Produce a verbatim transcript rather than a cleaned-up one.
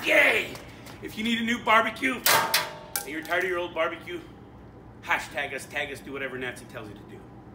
Yay! If you need a new barbecue, and you're tired of your old barbecue, hashtag us, tag us, do whatever Nancy tells you to do.